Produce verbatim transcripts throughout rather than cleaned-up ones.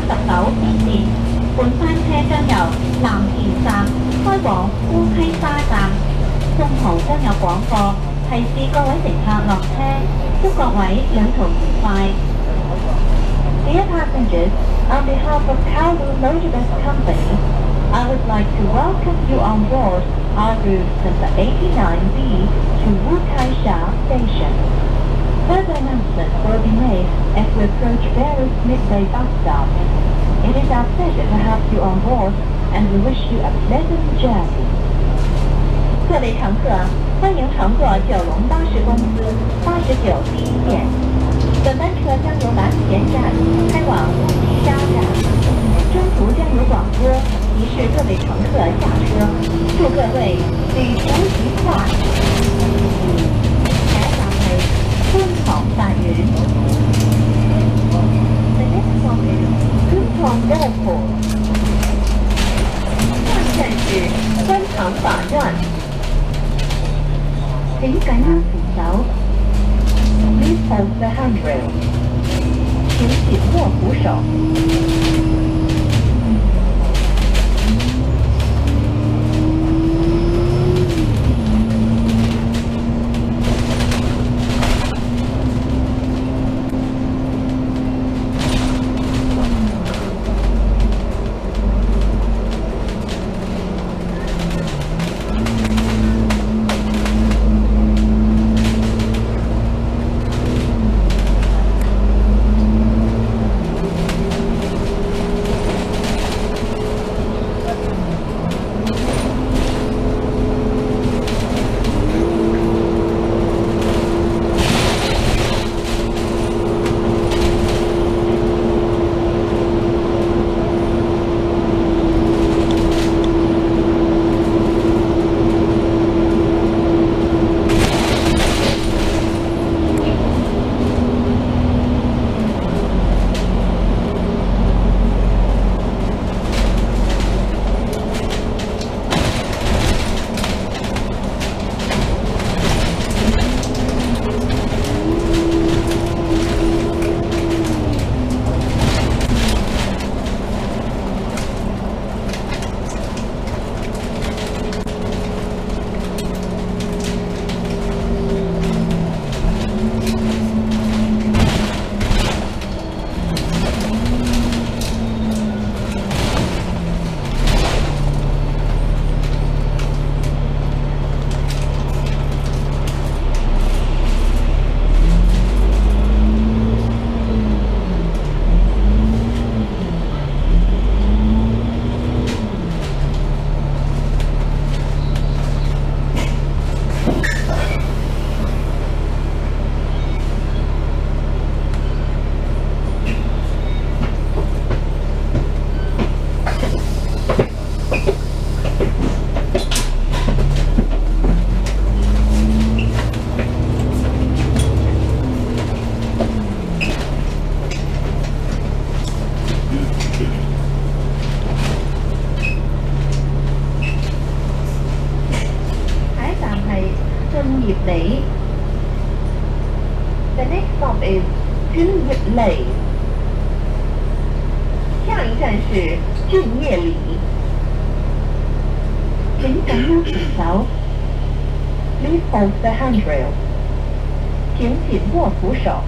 十九支線，本班車將由藍田站開往烏溪沙站。中途將有廣播提示各位乘客落車，祝各位旅途愉快。Dear passengers, on behalf of Kowloon Motorbus Company, I would like to welcome you on board our route number eighty-nine B to Wukaisha Station. Further announcements will be made as we approach various midway bus stops. It is our pleasure to have you on board, and we wish you a pleasant journey. 各位乘客，欢迎乘坐九龙巴士公司八十九第一线。本班车将由蓝田站开往乌溪沙站，中途将有广播提示各位乘客下车，祝各位旅途愉快。下一站係觀塘大園。The next stop is 觀塘 Airport。下一站是觀塘法站。請緊握扶手。Please hold the handrail. 請緊握扶手。The next stop is 君悦里。下一站是俊业里。请紧握扶手。Please hold the handrail. 请紧握扶手。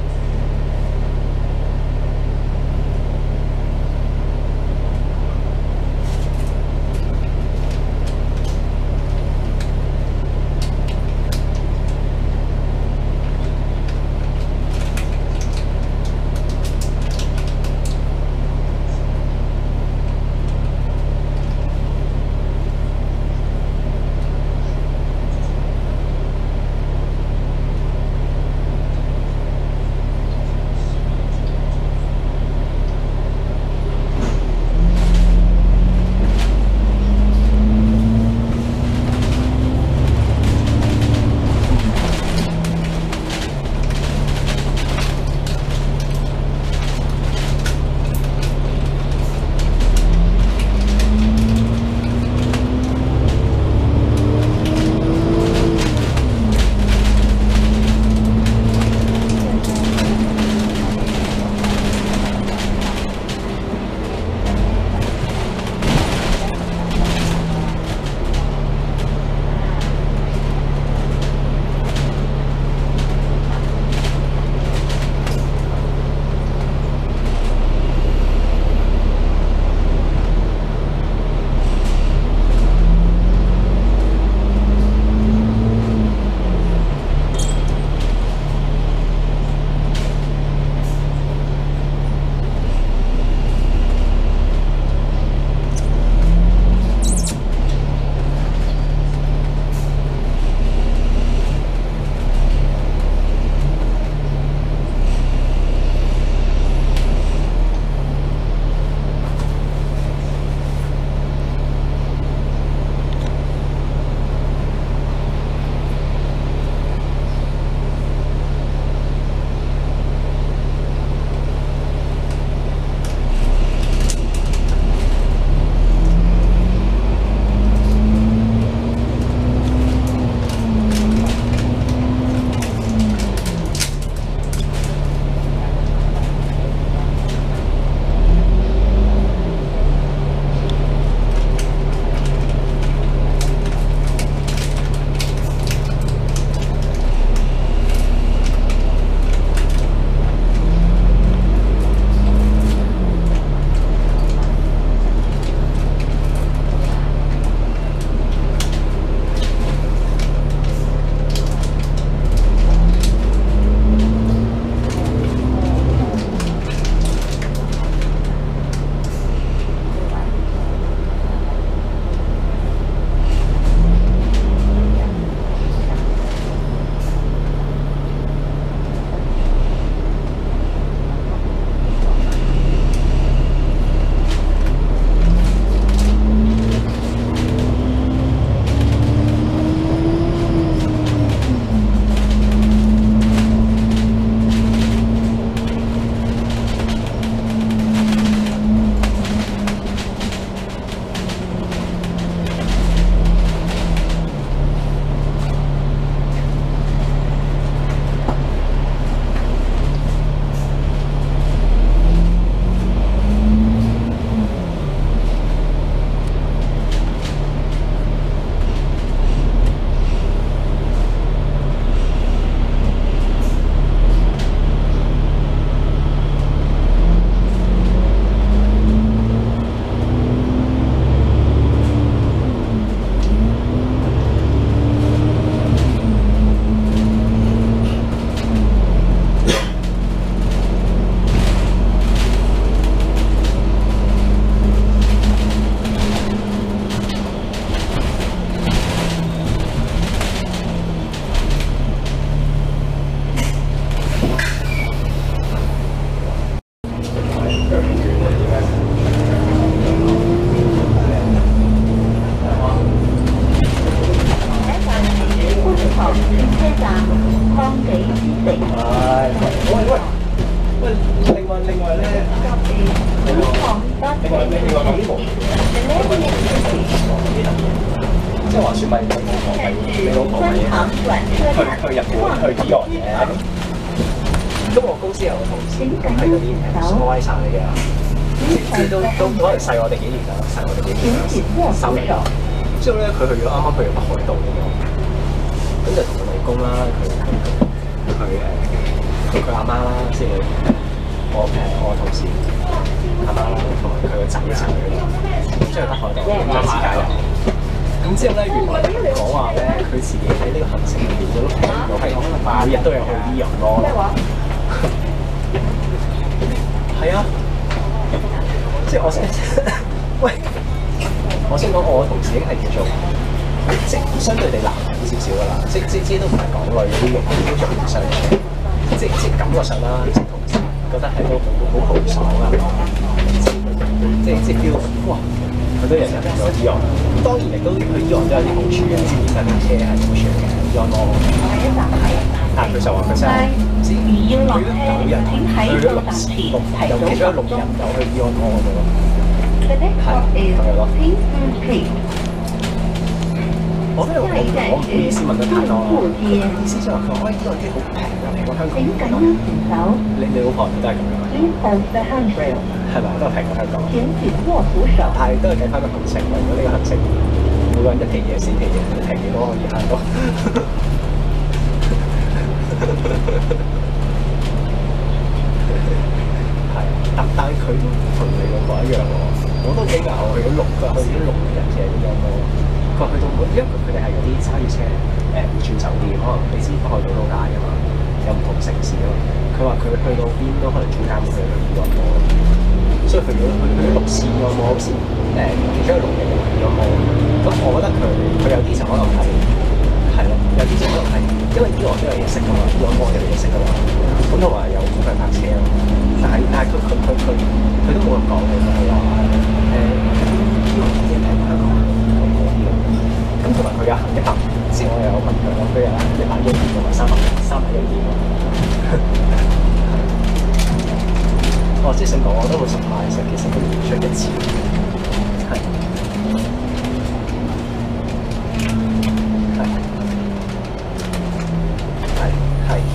你話你你話講啲無聊嘅，即係話説咪你老婆係你老婆係去去日本去醫藥嘅。咁我公司有個同事係嗰啲所謂曬嚟嘅，即係都都可能細我哋幾年啦，細我哋幾年啦，三年。之後咧，佢去咗啱啱去咗北海道咁樣，咁就同佢老公啦，佢佢佢誒佢佢阿媽啦，即係我誒我同事阿媽啦，同埋佢個仔一齊去，咁即係北海道咁多時間入。咁之後咧，原來講話咧，佢自己喺呢個行程入邊都聽到係每日都有去醫藥咯。係啊，即係我想喂。我先講，我同事已經係叫做即相對地難少少噶啦，即即即都唔係港女嗰啲肉都做唔上嘅，即即感覺上啦，即同事覺得係都好好豪爽啊，即即 feel 哇，佢都日日去咗醫院，咁當然亦都去醫院都有啲好處嘅，即而家架車係好處嘅，醫院咯，但係佢就話佢真係唔知佢九日去咗六六有其中六日有去醫院咯咁樣。係，係咯。我都有講，我唔好意思問得太多啦。意思就係話，喂，呢個啲好平啊，平過香港咁咯。你你老婆都係咁樣？係咪都係平過香港？但係都係計翻個行程，如果呢個行程每個人一皮嘢四皮嘢，平幾多可以慳多？係，但但係佢都同你老婆一樣喎。我都幾牛，去咗六，佢話去咗六日嘅咁樣咯。佢話去到每，因為佢哋係嗰啲揸住車誒會轉酒店，可能你知北海道都大㗎嘛，有唔同城市咯。佢話佢去到邊都可能中間會去到醫院咯，所以去咗去去咗六次醫院咯，好似誒其中有六日嘅醫院咯。咁我覺得佢佢有啲就可能係係咯，有啲就可能係因為醫院都有嘢食㗎嘛，醫院幫我哋有嘢食㗎嘛，咁同埋有免費泊車咯。但係但係佢佢佢佢佢都冇咁講嘅，就係話誒呢個嘢平香港咁嗰啲咯。咁同埋佢有行一百，之前我有問佢講，佢有一百英里同埋三百三百英里咯。哦，即係想講我都好實快，其實其實佢出一次係係係係。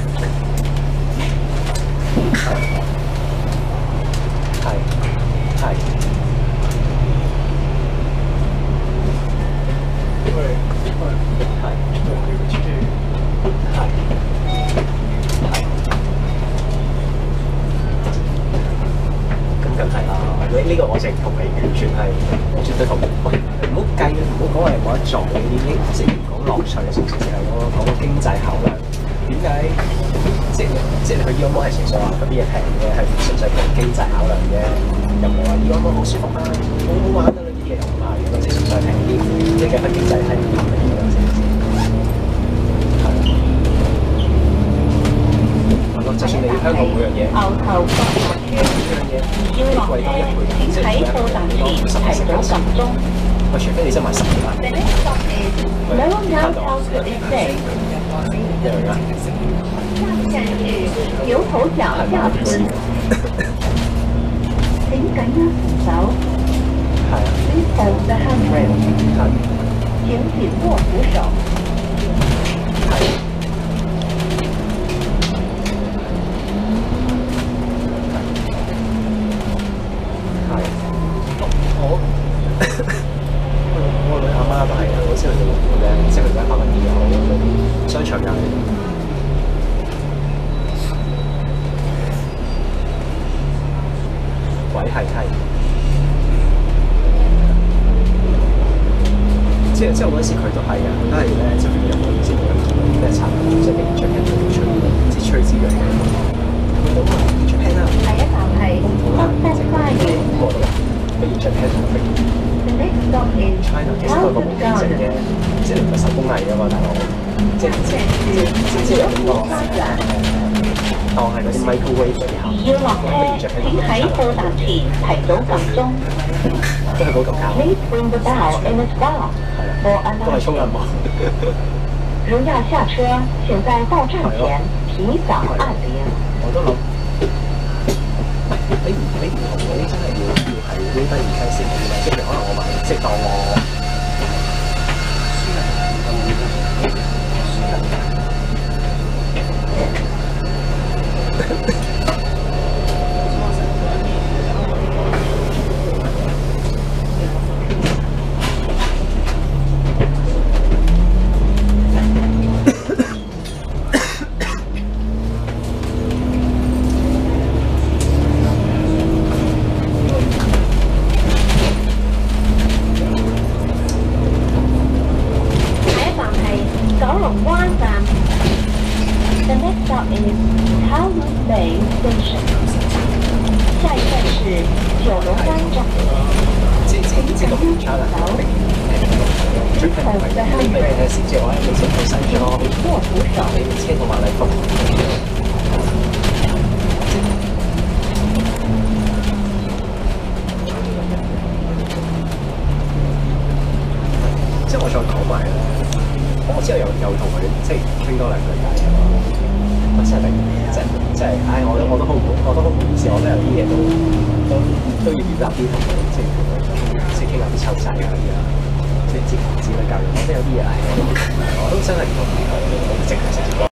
呢個我淨同你完全係絕對同意。喂，唔好計，唔好講話有冇得做呢啲，即係唔講樂趣，純粹係咯講個經濟考量。點解即係即係你去醫安摩係純粹話嗰啲嘢平嘅，係純粹講經濟考量啫。又唔係話醫安摩好舒服啊，好好玩啊，呢啲嘢又唔係嘅，即係純粹平啲，即係計翻經濟係唔合理嘅，知唔知？係。就算你香港每樣嘢， 牛頭角村要落車，請喺到達前提早撳鐘。 喂，除非你真買十幾萬。 The next stop is Melbourne South Estate。 一樣啊。 下站是牛頭角下村。請緊握扶手。 係啊。 Please hold the handrail。 係。 請緊握扶手。 係。我女阿媽就係啊，好似去到六點咧，即係佢而家拍緊電腦嗰啲商場入嚟。喂，係係。即係即係嗰陣時佢都係啊，佢都係咧，就去日本之後見到咩產品，即係俾著緊做吹之吹之類嘅。佢都話著 pen 啦。 第一站係北花園。 過到啦，不如著 pen 同飛。China 其實都係個好經濟嘅，即係唔係手工藝㗎嘛，大佬，即係即係即係即係有咁多當係嗰啲 microwave 嗰啲盒， 要落車，請喺到達前提早撳鐘。 都係嗰嚿膠。 Please ring the bell in advance for an 都係沖緊膜。 如要下車，請在到站前提早按鈴。 我都諗， 你唔你唔同嗰啲真係要要係 real 低而 cash 嘅嘛，即係可能我買即係當我輸人咁輸人。 The next stop is Kowloon Bay Station. 下一站是九龍灣站。 即即即個 challenge 最近係因為有時即係我喺美國去西咗，你車到馬利福。即係我再講埋啦，我之後又又同佢即係傾多兩句偈啊嘛。我真係即係即係，唉！我都我都好唔我都好唔好意思，我都有啲嘢都都都要表達啲同佢即係同佢即係傾下啲湊仔啊嗰啲啊，即係子子女教育，我都有啲嘢係我都我都真係唔同佢，我直係直接講。